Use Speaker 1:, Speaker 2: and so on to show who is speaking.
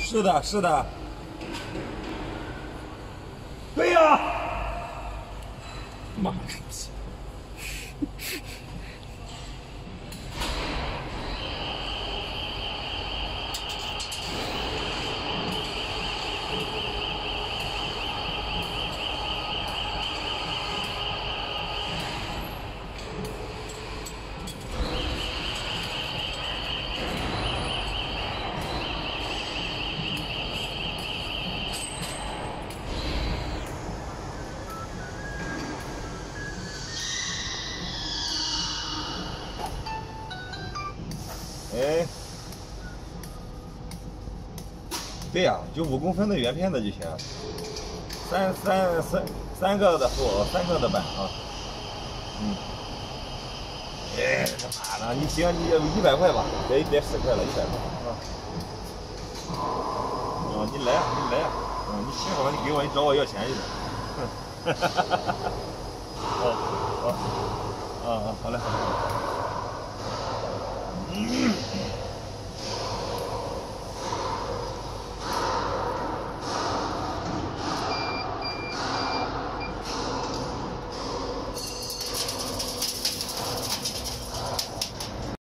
Speaker 1: 是的，是的。对呀。妈的！哎，对呀，就5公分的圆片的就行，三个的厚，3个的板啊。哎，他妈的，你行，你100块吧，别10块了，100块啊。你来啊，你来啊，你幸好你给我，你找我要钱去了。好嘞，好嘞。